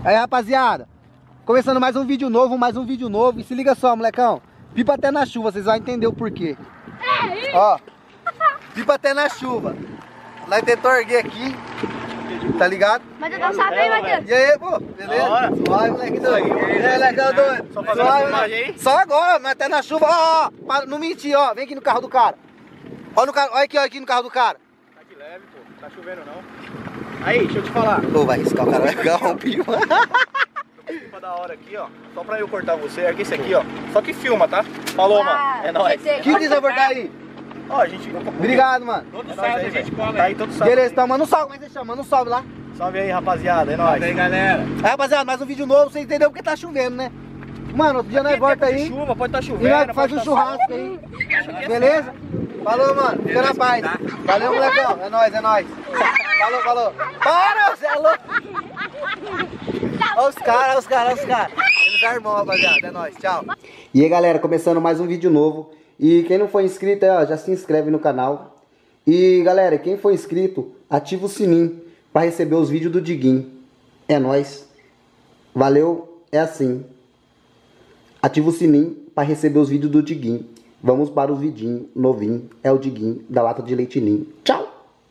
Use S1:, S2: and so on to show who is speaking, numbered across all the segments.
S1: Aí, rapaziada, começando mais um vídeo novo. E se liga só, molecão. Pipa até na chuva, vocês vão entender o porquê. Ó, pipa até na chuva. Nós tentou erguer aqui, tá ligado?
S2: Mas eu não sabia, Matheus.
S1: E aí, pô, beleza? Suave, moleque doido. E aí, molecão doido? Só agora, mas até na chuva. Ó, ó, não mentir, ó. Vem aqui no carro do cara. Ó, no carro, olha aqui no carro do cara.
S3: Tá de leve, pô. Tá chovendo não. Aí, deixa eu te falar.
S1: Pô, vai riscar, o cara vai pegar um pipa.
S3: Pipa da hora aqui, ó. Só pra eu cortar você, ergue esse aqui, ó. Só que filma, tá? Falou, mano. É nóis.
S1: Que você vai cortar aí?
S3: Ó, a gente...
S1: Obrigado, mano.
S3: Todo sábado a gente cola. Tá aí todo sábado.
S1: Beleza, então, mano, salve, como é que você chama? Manda um salve lá.
S3: Salve aí, rapaziada. É nóis.
S4: Salve aí, galera.
S1: Aí, rapaziada, mais um vídeo novo, você entendeu porque tá chovendo, né? Mano, outro dia nós volta aí.
S3: Chuva, pode estar
S1: E
S3: chovendo.
S1: nós faz um churrasco aí. Beleza? Falou, mano. Fica na paz. Valeu, molecão. É nóis, é nóis. Falou, falou. Para, você é louco. Olha os caras. Eles armam, rapaziada. É nóis. Tchau. E aí, galera, começando mais um vídeo novo. E quem não for inscrito, ó, já se inscreve no canal. E, galera, quem for inscrito, ativa o sininho pra receber os vídeos do Diguinho. É nóis. Valeu. É assim. Ativa o sininho para receber os vídeos do Diguinho. Vamos para os vidinhos novinhos. É o Diguinho da lata de leite ninho. Tchau!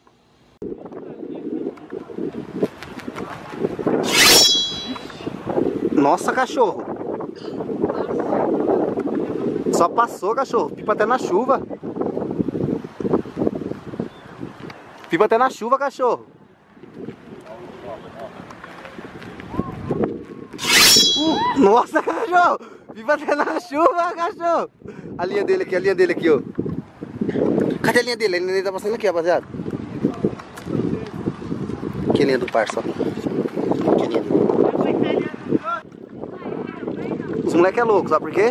S1: Nossa, cachorro! Só passou, cachorro. Pipa até na chuva. Pipa até na chuva, cachorro. Nossa, cachorro! Viva até na chuva, cachorro! A linha dele aqui, ó. Cadê a linha dele? A linha dele tá passando aqui, rapaziada. Que linha do parça, ó. Que linha dele. Esse moleque é louco, sabe por quê?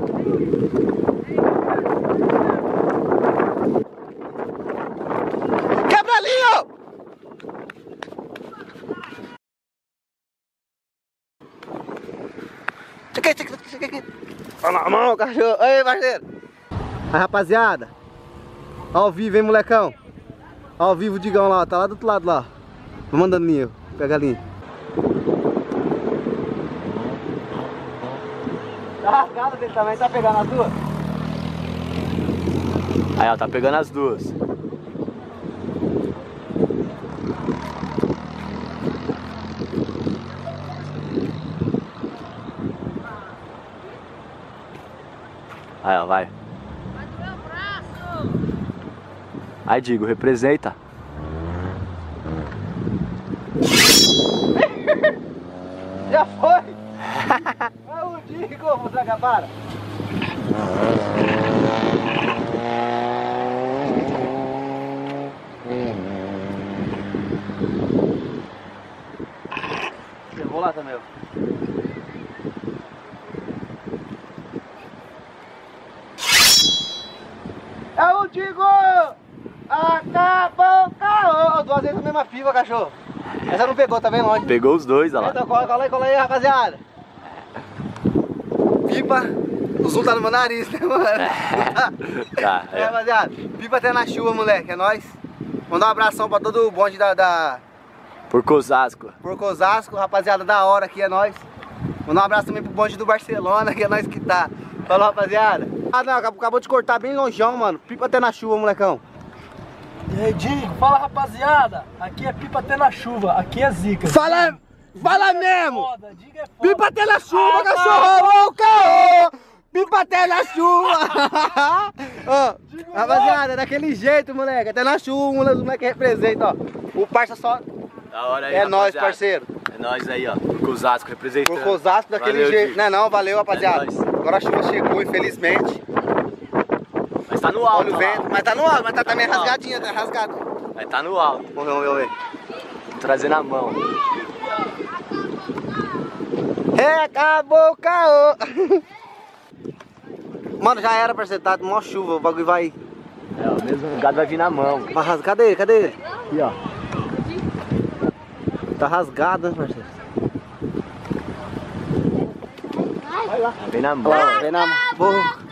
S1: Quebra a linha, ó! Cheguei. Olha na mão, cachorro. Aí, parceiro. Aí, rapaziada. Ao vivo, hein, molecão. Ao vivo o Digão lá, tá lá do outro lado lá. Vou mandando linha, pega a linha. Tá rasgado dele também, tá pegando as duas?
S4: Aí, ó, tá pegando as duas. Aí, ó, vai. Aí, Digo, representa.
S1: Já foi! É o Digo, vou tragar, para! Eu vou lá também, ó. É o Digo! Acabou o carro! Duas vezes a mesma pipa, cachorro. Essa não pegou, tá bem longe.
S4: Pegou os dois, olha lá.
S1: Então cola aí, rapaziada. Pipa, o zoom tá no meu nariz, né, mano?
S4: Tá,
S1: É, rapaziada, pipa até na chuva, moleque, é nóis. Mandar um abração pra todo o bonde
S4: Porco Osasco.
S1: Porco Osasco, rapaziada da hora aqui, é nóis. Mandar um abraço também pro bonde do Barcelona, que é nós que tá. Falou, rapaziada. Ah, não, acabou de cortar bem longeão, mano. Pipa até na chuva, molecão.
S5: E aí, Digo, fala, rapaziada. Aqui é pipa até na chuva, aqui é zica.
S1: Fala mesmo!
S5: Foda, Digo é foda.
S1: Pipa até na chuva, cachorro! Louco! Pipa até na chuva! Ó, rapaziada, daquele jeito, moleque. Até na chuva, o moleque representa, ó. O parça só...
S4: Da hora aí,
S1: É nóis,
S4: rapaziada.
S1: parceiro.
S4: É nóis aí, ó. Porco Osasco representando.
S1: Porco Osasco daquele
S4: Valeu,
S1: jeito.
S4: Digo.
S1: Não é não, valeu, rapaziada.
S4: É nóis.
S1: Agora a chuva chegou, infelizmente.
S4: Mas tá no alto,
S1: Olha o
S4: olha lá.
S1: vento. Mas tá no alto, mas tá também
S4: Tá no alto.
S1: rasgadinha, tá rasgado.
S4: Mas tá no alto.
S1: Morreu, ver.
S4: Vou trazer na mão.
S1: Acabou o caô. Mano, já era, parceiro, tá mó chuva, o bagulho vai...
S4: É, o mesmo gado vai vir na mão.
S1: Vai rasgar. Cadê ele? Cadê ele?
S4: Aqui, ó.
S1: Tá rasgado, né, parceiro?
S4: Vem na mão.
S1: Ó, vem na mão.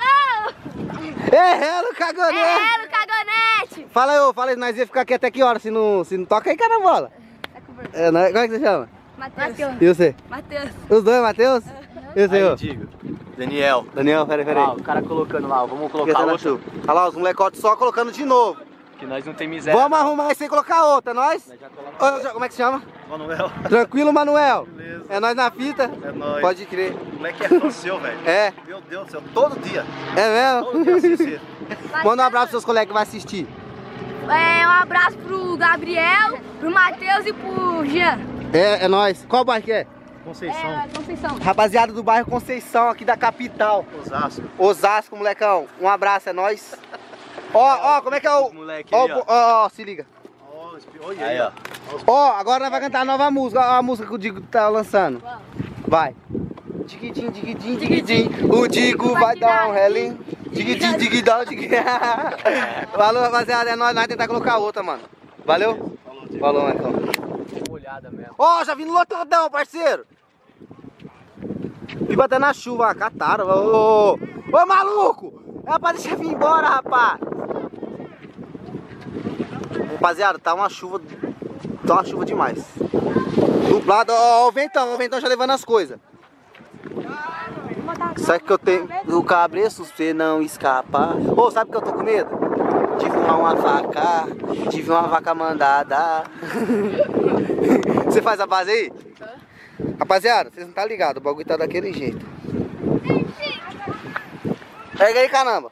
S1: No cagonete!
S2: É, no cagonete!
S1: Fala aí, nós ia ficar aqui até que hora se não toca aí, carambola? É, como é que você chama?
S2: Matheus.
S1: E você?
S2: Matheus.
S1: Os dois, Matheus? E o seu?
S4: Digo. Daniel.
S1: Daniel, peraí.
S4: Ah, o cara colocando lá, vamos colocar
S1: Esquecendo a
S4: outro.
S1: chuva. Olha lá, os molecotes só colocando de novo.
S4: Que nós não tem miséria.
S1: Vamos arrumar isso sem colocar outra, nós?
S4: Nós já colocamos.
S1: Ô, como é que se chama?
S3: Manuel.
S1: Tranquilo, Manuel?
S3: Beleza.
S1: É nós na fita?
S3: É nóis.
S1: Pode crer.
S3: O moleque é fã seu, velho.
S1: É?
S3: Meu Deus do céu, todo dia.
S1: É
S3: Todo dia
S1: mesmo?
S3: assiste.
S1: Manda um abraço pros seus colegas que vai assistir.
S2: Um abraço pro Gabriel, pro Matheus e pro Jean.
S1: É nóis. Qual bairro que é?
S3: Conceição.
S2: Conceição.
S1: Rapaziada do bairro Conceição, aqui da capital.
S3: Osasco.
S1: Osasco, molecão. Um abraço, é nóis. Ó, como é que é o...
S4: Moleque aí, ó.
S1: Ó, se liga.
S3: Olha
S4: Aí, ó.
S1: Ó, agora nós vamos cantar a nova música. Ó, a música que o Digo tá lançando. Vai. Diguidim, diguidim, diguidim. O Digo vai dar um relinho. Diguidim, digidão, diguidim. Valeu, rapaziada. É nóis, nós tentar colocar outra, mano. Valeu? Falou, então.
S4: Uma olhada mesmo.
S1: Ó, já vim no lotadão, parceiro. Pipa até na chuva, ó, cataram. Ô, maluco! É pra deixar vir embora, rapaz. Rapaziada, tá uma chuva demais. Nublado, ó, o ventão já levando as coisas. Sabe que eu tenho o cabreço, você não escapa. Ô, sabe que eu tô com medo? De voar uma vaca, de ver uma vaca mandada. Você faz a base aí? Rapaziada, vocês não tá ligado, o bagulho tá daquele jeito. Pega aí, caramba.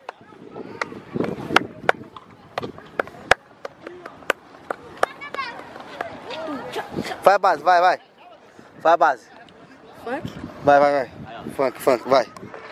S1: Vai a base, vai. Vai a base.
S5: Funk?
S1: Vai. Funk, vai.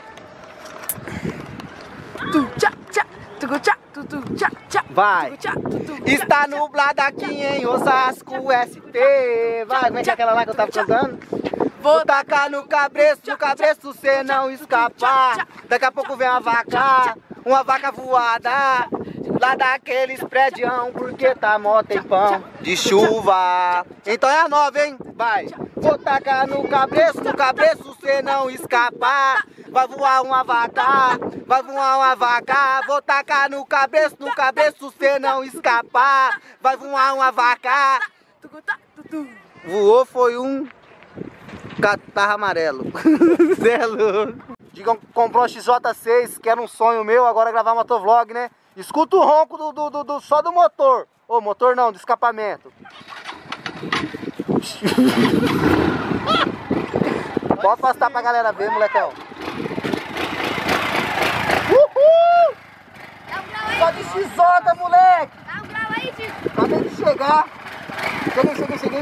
S1: Vai. Está nublado aqui em Osasco, ST. Vai, como é que é aquela lá que eu tava cantando? Vou tacar no cabreço cê não escapar. Daqui a pouco vem uma vaca voada. Lá daqueles prédios, porque tá mó tempão de chuva. Então é a nova, hein? Vai. Vou tacar no cabreço cê não escapar. Vai voar uma vaca. Vou tacar no cabreço cê não escapar. Vai voar uma vaca. Voou foi um catarro amarelo. Cê é louco. Digam que comprou um XJ6, que era um sonho meu, agora gravar motovlog, né? Escuta o ronco só do motor. Ô, motor não, do escapamento. Pode afastar pra galera ver, molecão. Uhul! Só de XJ, moleque!
S2: Dá um grau aí, Digo.
S1: Acabei de chegar. Cheguei.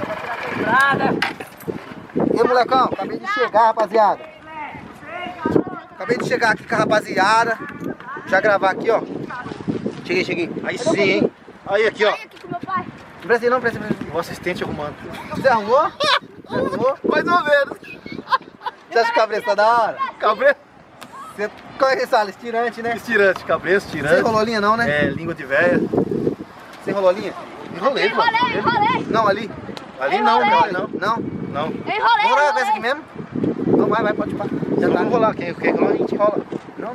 S1: E aí, molecão, acabei de chegar, rapaziada. Acabei de chegar aqui com a rapaziada. Já gravar aqui, ó. Cheguei. Aí sim, hein? Aí aqui, ó.
S2: Aí aqui com meu pai.
S1: Não precisa não.
S3: O assistente arrumando.
S1: Você arrumou?
S3: Mais ou menos.
S1: Você acha que o cabreço tá da hora?
S3: Cabreço.
S1: Como é que fala? Estirante, né?
S3: Estirante, cabreço,
S1: Sem
S3: tirante.
S1: enrolou linha não, né?
S3: É, língua de véia.
S1: Sem enrolou linha? Enrolei, pô.
S2: Enrolei.
S1: Não, ali.
S3: Ali não,
S1: Não?
S3: Não.
S2: Enrolei.
S1: Vamos rolar com essa aqui mesmo? Não, vai, pode pá. Já tá.
S3: Vamos rolar, quem rola a gente rola.
S1: Não.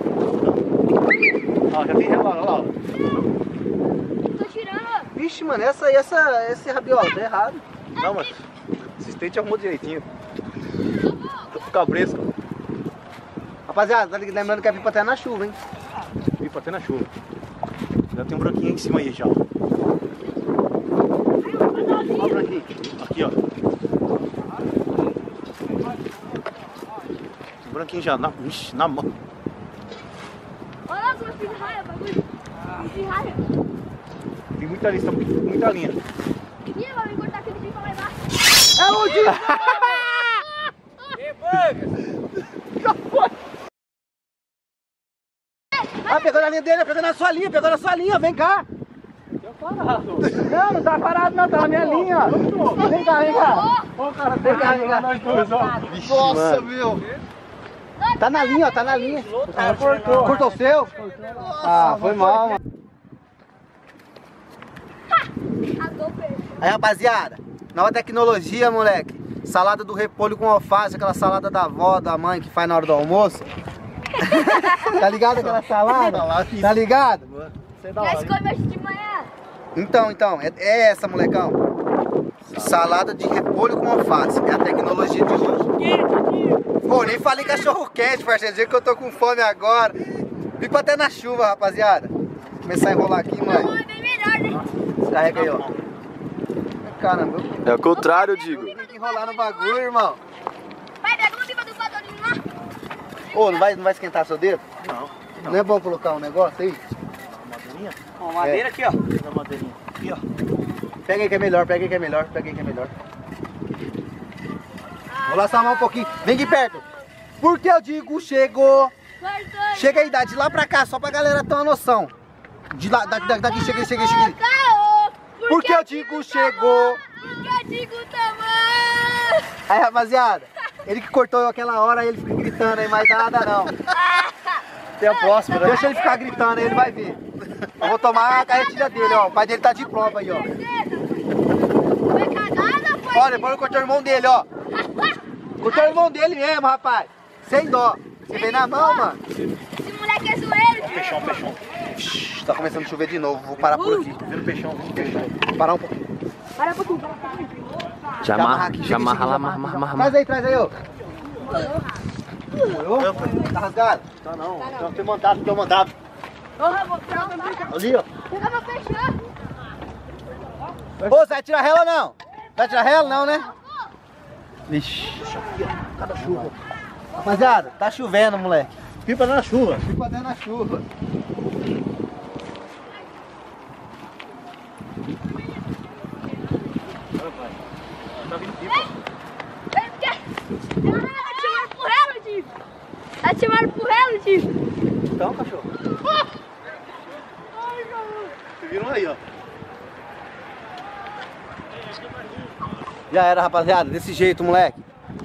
S3: Ó, já tem relógio, olha lá.
S2: Tô tirando.
S1: Vixe, mano, esse rabiola tá errado.
S3: Não, mas o assistente arrumou direitinho. Tô com cabreço.
S1: Rapaziada, tá lembrando que a pipa até na chuva, hein?
S3: Pipa até na chuva. Já tem um branquinho em cima aí já, ó.
S1: Ó o branquinho.
S3: Aqui, ó. Um branquinho já ixi, na mão.
S2: Olha como eu fiz raia, bagulho. Fiz raia.
S3: Tem muita linha.
S2: Ih, vai me cortar aquele dia pra lá embaixo.
S1: É o Digo! Ah, pegou na linha dele, pegou na sua linha, vem cá. Não tá parado não, tá na minha linha. Vem cá.
S5: Ô, cara,
S1: Vem cá.
S5: nós dois, ó.
S3: Nossa, meu.
S1: Tá na linha, ó, tá na linha. Cortou o seu? Ah, foi mal, mano. Aí, rapaziada, nova tecnologia, moleque. Salada do repolho com alface, aquela salada da avó, da mãe que faz na hora do almoço. Tá ligado aquela salada? Tá ligado?
S2: Já escolhi hoje de manhã.
S1: Então, é essa, molecão. Salada de repolho com alface. É a tecnologia de hoje. Pô, nem falei cachorro quente, parceiro. Dizer que eu tô com fome agora. Fico até na chuva, rapaziada. Vou começar a enrolar aqui, mãe. Descarrega aí, ó. Caramba.
S4: É o contrário, eu digo.
S1: Tem que enrolar no bagulho, irmão.
S2: Vai, pega uma pipa do padolinho lá.
S1: Ô, não vai esquentar seu dedo?
S3: Não.
S1: Não é bom colocar um negócio aí?
S3: Madeirinha?
S5: Ó, madeira aqui, ó.
S3: Pega a madeirinha. Aqui, ó.
S1: Pega aí que é melhor, pega aí que é melhor, pega aí que é melhor. Vou lá samar um pouquinho. Vem aqui perto. Porque eu digo chegou. Chega aí, dá de lá pra cá, só pra galera ter uma noção. De lá, daqui, chega aí. Porque eu digo chegou.
S2: Porque eu digo tamanho.
S1: Aí, rapaziada, ele que cortou eu aquela hora, ele fica gritando aí, mas dá nada não.
S3: Tem a próxima, né?
S1: Deixa ele ficar gritando aí, ele vai ver. Eu vou tomar a carretilha dele, ó. O pai dele tá de prova aí, ó.
S2: Foi cagada, foi?
S1: Olha, bora cortar o irmão dele, ó. Cortou o irmão dele mesmo, rapaz. Sem dó. Você vem na mão, mano.
S2: Esse moleque é zoeiro.
S3: Peixão, peixão.
S1: Tá começando a chover de novo, vou parar por aqui.
S3: Vendo peixão, vendo peixão.
S1: Vou parar um pouquinho.
S4: Já amarra,
S1: aqui,
S4: já amarra lá,
S1: amarra.
S4: amarra.
S1: Traz aí, ó. Tá rasgado?
S3: Tá não, tô mandado. Ali, ó.
S2: Pega pra fechar.
S1: Ô, você vai tirar rela ou não? Vai tirar rela não, né? Vixe.
S3: Cada chuva.
S1: Rapaziada, tá chovendo, moleque.
S3: Pipa na chuva.
S1: Fica dentro na chuva.
S3: Tá vindo pipa.
S2: Atimaram por ela, tio. Atimaram por ela, tio.
S3: Então, cachorro. Vocês viram aí, ó.
S1: Já era, rapaziada, desse jeito, moleque.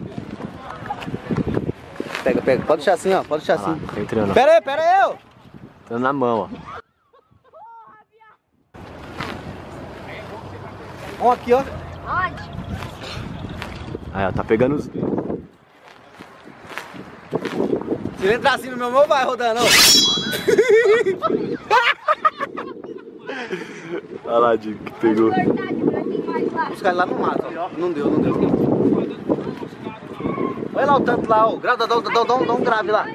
S1: Pega. Pode deixar assim, ó. Pode deixar
S4: Olha lá,
S1: assim.
S4: tá entrando.
S1: Pera aí, eu.
S4: Tô na mão, ó.
S1: Um aqui, ó.
S2: Onde?
S4: Aí, ó, tá pegando os...
S1: Se ele entrar assim no meu mão, vai rodando, ó.
S4: Olha lá, Digo, que pegou.
S1: Buscar ele lá no mato, ó. Não deu. Olha lá o tanto lá, ó. Grava, dá um grave lá.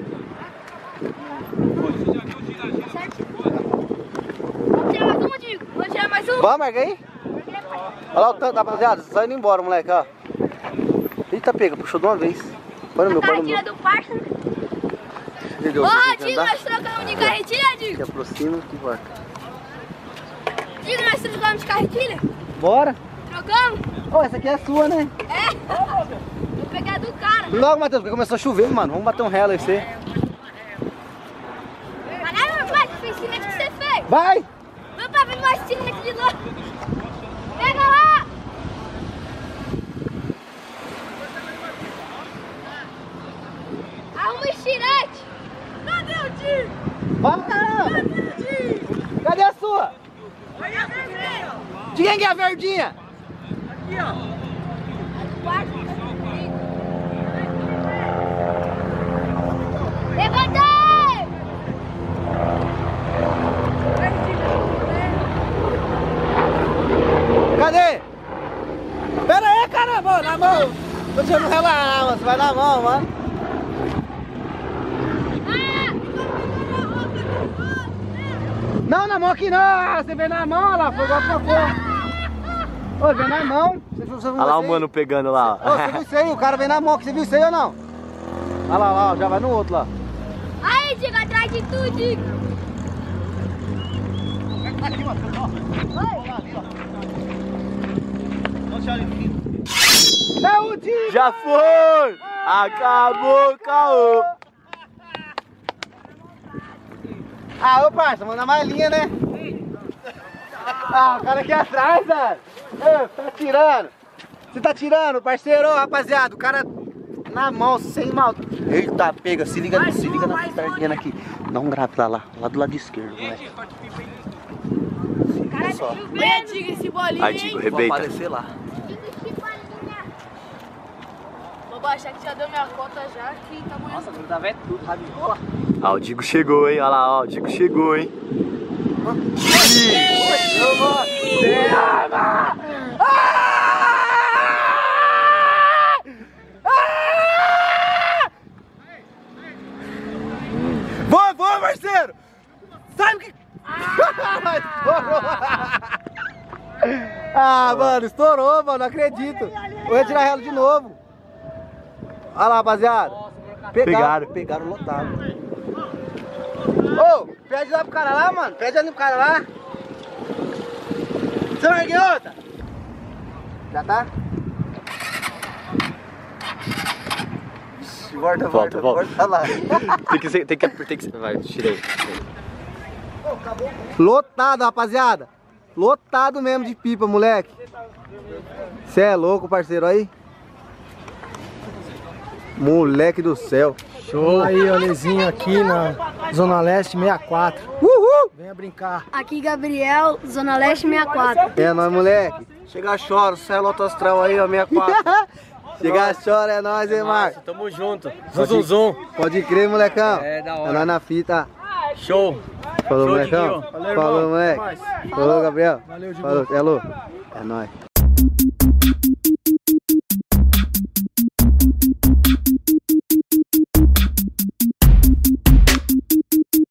S2: Vamos tirar mais uma, Digo. Vou tirar mais uma.
S1: Vamos, marca aí. Olha lá o tanto, rapaziada. Só indo embora, moleque, ó. Eita, pega, puxou de uma vez. Põe no meu, põe no meu.
S2: Carretilha do parça.
S1: Entendeu?
S2: Ô, Digo, nós trocamos de carretilha, Digo.
S1: Que aproxima, que vai.
S2: Digo, nós trocamos de carretilha.
S1: Bora.
S2: Trocamos?
S1: Ô, essa aqui é sua, né?
S2: É. Vou pegar do cara.
S1: Logo, Matheus, porque começou a chover, mano. Vamos bater um relo aí, você.
S2: Caralho, vai, que ensinamento que você fez.
S1: Vai!
S2: Vamos pra ver mais ensinamento de novo. Pega lá. Arruma o estirante. Cadê o Digo?
S1: Vai, caramba! Cadê a sua? De quem que é a verdinha?
S2: Levantei!
S1: Cadê? Pera aí, caramba, na mão. Tô tirando rela, mano. Você vai na mão, mano. Não, na mão aqui não. Você vem na mão, olha lá. Foi igual pra fora. Ô, vem na mão.
S4: Olha lá o mano pegando lá,
S1: Ô, você viu isso aí? O cara vem na mão aqui. Você viu isso aí ou não? Olha lá, já vai no outro lá.
S2: Aí, Digo, atrás de tu, Digo.
S3: Aqui, Matheus, ó. Vamos lá, ali, ó. Vamos tirar ali no fim.
S1: É o Digo!
S4: Já foi! Acabou o caô!
S1: Ah, ô parça, manda mais linha, né? Ah, o cara aqui atrás, velho. Ô, tá tirando. Você tá tirando, parceiro, ô, rapaziada. O cara na mão, sem mal. Eita, pega, se liga na perninha aqui. Dá um grave lá do lado esquerdo, moleque.
S2: Cara,
S1: só.
S2: chovendo, Digo, esse bolinho,
S4: Aí, Digo,
S2: hein?
S1: Vou
S4: arrebenta.
S1: aparecer lá.
S2: Digo, que bolinha.
S6: Vou baixar que já deu minha conta já, que tá morrendo.
S5: Nossa, grudava é tudo, rabiola.
S4: Ah, o Digo chegou, hein? Olha lá, ó, o Digo chegou, hein?
S1: Ah! Ah, mano, estourou, mano, não acredito. Vou retirar ela de novo. Olha lá, rapaziada. Pegaram lotado. Ô, pede lá pro cara lá, mano. Pede ali pro cara lá. Você vai erguer outra? Já tá? Volta. Olha lá.
S4: Tem que ser. Vai, tirei.
S1: Lotado, rapaziada. Lotado mesmo de pipa, moleque. Cê é louco, parceiro, aí. Moleque do céu.
S5: Show. Aí, Olezinho aqui na Zona Leste 64.
S1: Uhul!
S5: Venha brincar.
S2: Aqui, Gabriel, Zona Leste 64.
S1: É nóis, moleque.
S5: Chega, chora, cê é Loto Astral aí, ó, 64.
S1: Chega, chora, é nóis, hein, Marcos.
S5: Tamo junto.
S1: Zum. Pode crer, molecão.
S5: É, da hora.
S1: É nóis na fita.
S5: Show.
S1: Falou,
S5: Show,
S1: molecão.
S5: Diguinho. Valeu, irmão.
S1: Falou, moleque.
S5: Nós.
S1: Falou, Gabriel.
S5: Valeu, Diguinho.
S1: Falou, é louco. É nóis.